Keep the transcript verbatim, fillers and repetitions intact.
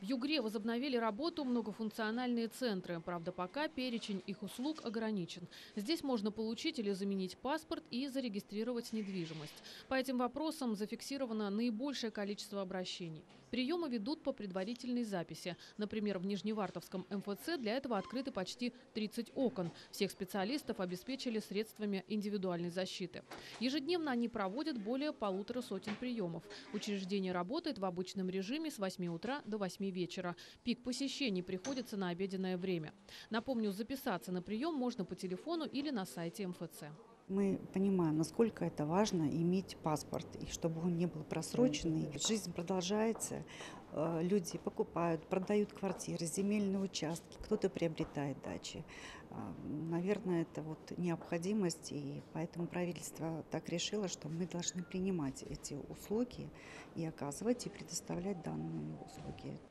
Югре возобновили работу многофункциональные центры. Правда, пока перечень их услуг ограничен. Здесь можно получить или заменить паспорт и зарегистрировать недвижимость. По этим вопросам зафиксировано наибольшее количество обращений. Приемы ведут по предварительной записи. Например, в Нижневартовском эм эф цэ для этого открыты почти тридцать окон. Всех специалистов обеспечили средствами индивидуальной защиты. Ежедневно они проводят более полутора сотен приемов. Учреждение работает в обычном режиме с восьми утра до восьми вечера. Пик посещений приходится на обеденное время. Напомню, записаться на прием можно по телефону или на сайте эм эф цэ. Мы понимаем, насколько это важно иметь паспорт, и чтобы он не был просроченный. Жизнь продолжается, люди покупают, продают квартиры, земельные участки, кто-то приобретает дачи. Наверное, это вот необходимость, и поэтому правительство так решило, что мы должны принимать эти услуги и оказывать, и предоставлять данные услуги.